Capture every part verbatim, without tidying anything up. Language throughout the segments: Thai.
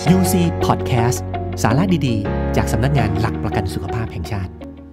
ยู ซี Podcast สาระดีๆจากสำนักงานหลักประกันสุขภาพแห่งชาติ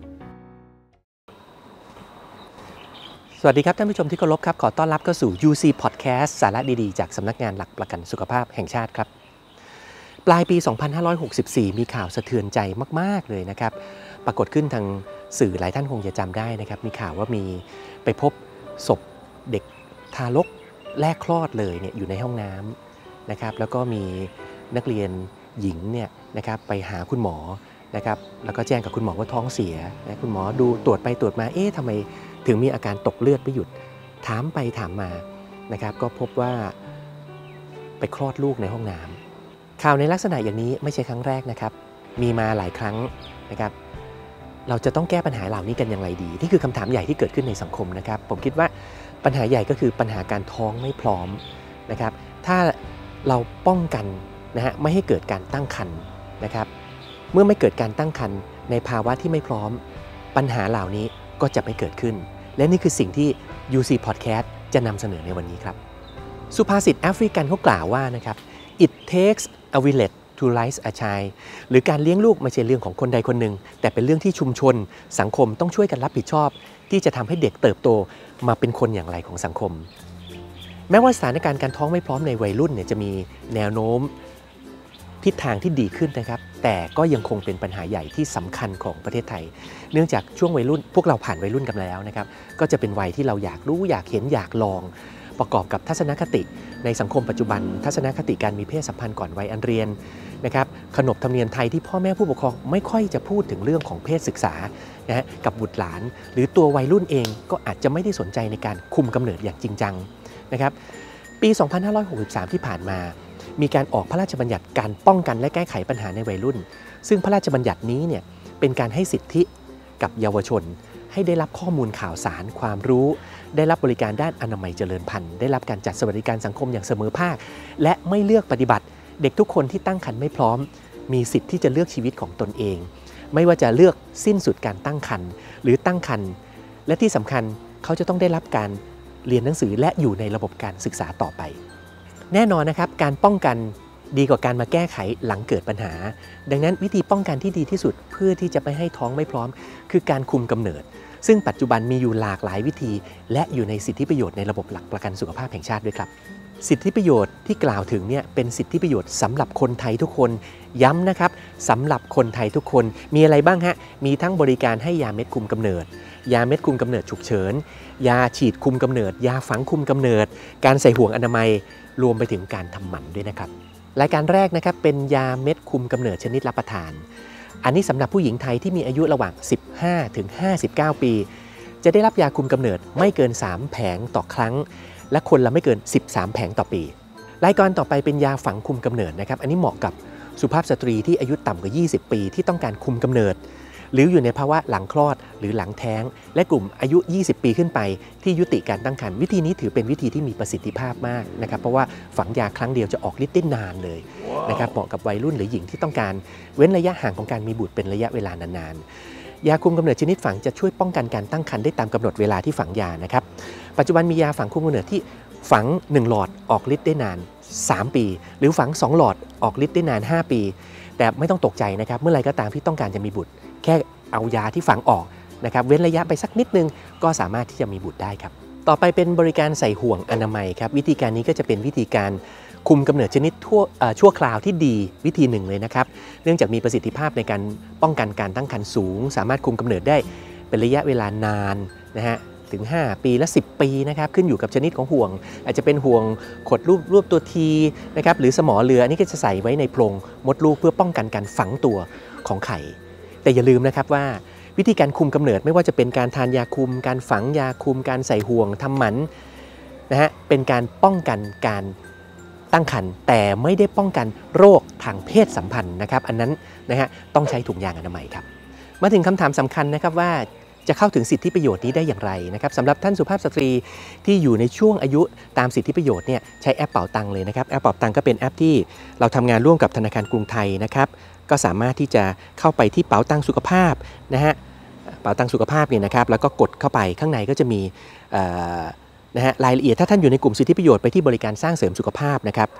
สวัสดีครับท่านผู้ชมที่เคารพครับขอต้อนรับเข้าสู่ ยู ซี Podcast สาระดีๆจากสำนักงานหลักประกันสุขภาพแห่งชาติครับปลายปี สองพันห้าร้อยหกสิบสี่ มีข่าวสะเทือนใจมากๆเลยนะครับปรากฏขึ้นทางสื่อหลายท่านคงจะจำได้นะครับมีข่าวว่ามีไปพบศพเด็กทารกแรกคลอดเลยเนี่ยอยู่ในห้องน้ำนะครับแล้วก็มีนักเรียนหญิงเนี่ยนะครับไปหาคุณหมอนะครับแล้วก็แจ้งกับคุณหมอว่าท้องเสียนะคุณหมอดูตรวจไปตรวจมาเอ๊ะทำไมถึงมีอาการตกเลือดไม่หยุดถามไปถามมานะครับก็พบว่าไปคลอดลูกในห้องน้ำข่าวในลักษณะอย่างนี้ไม่ใช่ครั้งแรกนะครับมีมาหลายครั้งนะครับเราจะต้องแก้ปัญหาเหล่านี้กันอย่างไรดีนี่คือคำถามใหญ่ที่เกิดขึ้นในสังคมนะครับผมคิดว่าปัญหาใหญ่ก็คือปัญหาการท้องไม่พร้อมนะครับถ้าเราป้องกันนะฮะไม่ให้เกิดการตั้งครรภ์นะครับเมื่อไม่เกิดการตั้งครรภ์ในภาวะที่ไม่พร้อมปัญหาเหล่านี้ก็จะไม่เกิดขึ้นและนี่คือสิ่งที่ ยู ซี Podcast จะนำเสนอในวันนี้ครับสุภาษิตแอฟริกันเขากล่าวว่านะครับ it takes a village to raise a child หรือการเลี้ยงลูกไม่ใช่เรื่องของคนใดคนหนึ่งแต่เป็นเรื่องที่ชุมชนสังคมต้องช่วยกันรับผิดชอบที่จะทำให้เด็กเติบโตมาเป็นคนอย่างไรของสังคมแม้ว่าสถานการณ์การท้องไม่พร้อมในวัยรุ่นเนี่ยจะมีแนวโน้มทิศทางที่ดีขึ้นนะครับแต่ก็ยังคงเป็นปัญหาใหญ่ที่สำคัญของประเทศไทยเนื่องจากช่วงวัยรุ่นพวกเราผ่านวัยรุ่นกันแล้วนะครับก็จะเป็นวัยที่เราอยากรู้อยากเห็นอยากลองประกอบกับทัศนคติในสังคมปัจจุบันทัศนคติการมีเพศสัมพันธ์ก่อนวัยอันเรียนนะครับขนบธรรมเนียมไทยที่พ่อแม่ผู้ปกครองไม่ค่อยจะพูดถึงเรื่องของเพศศึกษานะฮะกับบุตรหลานหรือตัววัยรุ่นเองก็อาจจะไม่ได้สนใจในการคุมกำเนิดอย่างจริงจังนะครับปี สองพันห้าร้อยหกสิบสาม ที่ผ่านมามีการออกพระราชบัญญัติการป้องกันและแก้ไขปัญหาในวัยรุ่นซึ่งพระราชบัญญัตินี้เนี่ยเป็นการให้สิทธิกับเยาวชนให้ได้รับข้อมูลข่าวสารความรู้ได้รับบริการด้านอนามัยเจริญพันธุ์ได้รับการจัดสวัสดิการสังคมอย่างเสมอภาคและไม่เลือกปฏิบัติเด็กทุกคนที่ตั้งครรภ์ไม่พร้อมมีสิทธิ์ที่จะเลือกชีวิตของตนเองไม่ว่าจะเลือกสิ้นสุดการตั้งครรภ์หรือตั้งครรภ์และที่สำคัญเขาจะต้องได้รับการเรียนหนังสือและอยู่ในระบบการศึกษาต่อไปแน่นอนนะครับการป้องกันดีกว่าการมาแก้ไขหลังเกิดปัญหาดังนั้นวิธีป้องกันที่ดีที่สุดเพื่อที่จะไม่ให้ท้องไม่พร้อมคือการคุมกำเนิดซึ่งปัจจุบันมีอยู่หลากหลายวิธีและอยู่ในสิทธิประโยชน์ในระบบหลักประกันสุขภาพแห่งชาติด้วยครับสิทธิประโยชน์ที่กล่าวถึงเนี่ยเป็นสิทธิประโยชน์สำหรับคนไทยทุกคนย้ำนะครับสำหรับคนไทยทุกคนมีอะไรบ้างฮะมีทั้งบริการให้ยาเม็ดคุมกำเนิดยาเม็ดคุมกำเนิดฉุกเฉินยาฉีดคุมกำเนิดยาฝังคุมกำเนิดการใส่ห่วงอนามัยรวมไปถึงการทำหมันด้วยนะครับรายการแรกนะครับเป็นยาเม็ดคุมกำเนิดชนิดรับประทานอันนี้สำหรับผู้หญิงไทยที่มีอายุระหว่างสิบห้าถึงห้าสิบเก้าปีจะได้รับยาคุมกำเนิดไม่เกินสามแผงต่อครั้งและคนละไม่เกินสิบสามแผงต่อปีรายการต่อไปเป็นยาฝังคุมกำเนิดนะครับอันนี้เหมาะกับสุภาพสตรีที่อายุต่ำกว่ายี่สิบปีที่ต้องการคุมกำเนิดหรืออยู่ในภาวะหลังคลอดหรือหลังแท้งและกลุ่มอายุยี่สิบปีขึ้นไปที่ยุติการตั้งครรภ์วิธีนี้ถือเป็นวิธีที่มีประสิทธิภาพมากนะครับเพราะว่าฝังยาครั้งเดียวจะออกฤทธิ์ได้นานเลย wow. นะครับเหมาะกับวัยรุ่นหรือหญิงที่ต้องการเว้นระยะห่างของการมีบุตรเป็นระยะเวลานานๆยาคุมกำเนิดชนิดฝังจะช่วยป้องกันการตั้งครรภ์ได้ตามกำหนดเวลาที่ฝังยานะครับปัจจุบันมียาฝังคุมกำเนิดที่ฝังหนึ่งหลอดออกฤทธิ์ได้นานสามปีหรือฝังสองหลอดออกฤทธิ์ได้นานห้าปีแต่ไม่ต้องตกใจนะครับเมื่อไรก็ตามที่ต้องการจะมีบุตรแค่เอายาที่ฝังออกนะครับเว้นระยะไปสักนิดนึงก็สามารถที่จะมีบุตรได้ครับต่อไปเป็นบริการใส่ห่วงอนามัยครับวิธีการนี้ก็จะเป็นวิธีการคุมกำเนิดชนิดทั่วชั่วคราวที่ดีวิธีหนึ่งเลยนะครับเนื่องจากมีประสิทธิภาพในการป้องกันการตั้งครรภ์สูงสามารถคุมกำเนิดได้เป็นระยะเวลานานนะฮะถึงห้าปีและสิบปีนะครับขึ้นอยู่กับชนิดของห่วงอาจจะเป็นห่วงขดรูปรูปตัวทีนะครับหรือสมอเรืออันนี้ก็จะใส่ไว้ในโพรงมดลูกเพื่อป้องกันการฝังตัวของไข่แต่อย่าลืมนะครับว่าวิธีการคุมกำเนิดไม่ว่าจะเป็นการทานยาคุมการฝังยาคุมการใส่ห่วงทำหมันนะฮะเป็นการป้องกันการตั้งครรภ์แต่ไม่ได้ป้องกันโรคทางเพศสัมพันธ์นะครับอันนั้นนะฮะต้องใช้ถุงยางอนามัยครับมาถึงคำถามสำคัญนะครับว่าจะเข้าถึงสิทธิประโยชน์นี้ได้อย่างไรนะครับสำหรับท่านสุภาพสตรีที่อยู่ในช่วงอายุตามสิทธิประโยชน์เนี่ยใช้แอปเป๋าตังเลยนะครับแอปเป๋าตังก็เป็นแอปที่เราทำงานร่วมกับธนาคารกรุงไทยนะครับก็สามารถที่จะเข้าไปที่เป๋าตังสุขภาพนะฮะเป๋าตังสุขภาพเนี่ยนะครับแล้วก็กดเข้าไปข้างในก็จะมีนะฮะรายละเอียดถ้าท่านอยู่ในกลุ่มสิทธิประโยชน์ไปที่บริการสร้างเสริมสุขภาพนะครับ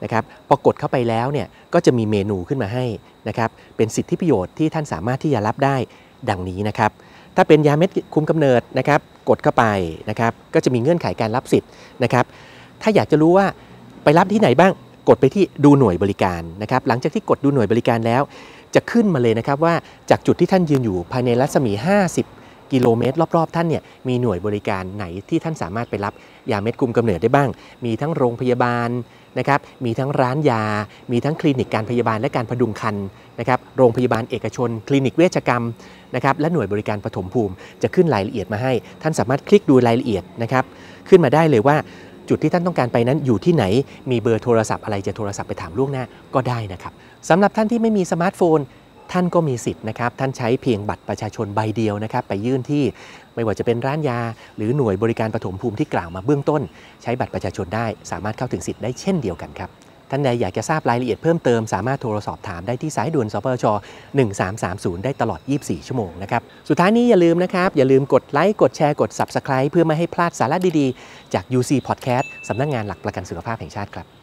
นะครับพอกดเข้าไปแล้วเนี่ยก็จะมีเมนูขึ้นมาให้นะครับเป็นสิทธิประโยชน์ที่ท่านสามารถที่จะรับได้ดังนี้นะครับถ้าเป็นยาเม็ดคุมกำเนิดนะครับกดเข้าไปนะครับก็จะมีเงื่อนไขการรับสิทธิ์นะครับถ้าอยากจะรู้ว่าไปรับที่ไหนบ้างกดไปที่ดูหน่วยบริการนะครับหลังจากที่กดดูหน่วยบริการแล้วจะขึ้นมาเลยนะครับว่าจากจุดที่ท่านยืนอยู่ภายในรัศมีห้าสิบกิโลเมตรรอบๆท่านเนี่ยมีหน่วยบริการไหนที่ท่านสามารถไปรับยาเม็ดคุมกำเนิดได้บ้างมีทั้งโรงพยาบาลนะครับมีทั้งร้านยามีทั้งคลินิกการพยาบาลและการพดุงครรภ์นะครับโรงพยาบาลเอกชนคลินิกเวชกรรมนะครับและหน่วยบริการปฐมภูมิจะขึ้นรายละเอียดมาให้ท่านสามารถคลิกดูรายละเอียดนะครับขึ้นมาได้เลยว่าจุดที่ท่านต้องการไปนั้นอยู่ที่ไหนมีเบอร์โทรศัพท์อะไรจะโทรศัพท์ไปถามล่วงหน้าก็ได้นะครับสำหรับท่านที่ไม่มีสมาร์ทโฟนท่านก็มีสิทธิ์นะครับท่านใช้เพียงบัตรประชาชนใบเดียวนะครับไปยื่นที่ไม่ว่าจะเป็นร้านยาหรือหน่วยบริการปฐมภูมิที่กล่าวมาเบื้องต้นใช้บัตรประชาชนได้สามารถเข้าถึงสิทธิ์ได้เช่นเดียวกันครับท่านใดอยากจะทราบรายละเอียดเพิ่มเติมสามารถโทรสอบถามได้ที่สายด่วนสปชหนึ่งสามสามศูนย์ได้ตลอดยี่สิบสี่ชั่วโมงนะครับสุดท้ายนี้อย่าลืมนะครับอย่าลืมกดไลค์กดแชร์กด ซับสไครบ์ เพื่อไม่ให้พลาดสาระดีๆจาก ยู ซี Podcast สำนักงานหลักประกันสุขภาพแห่งชาติครับ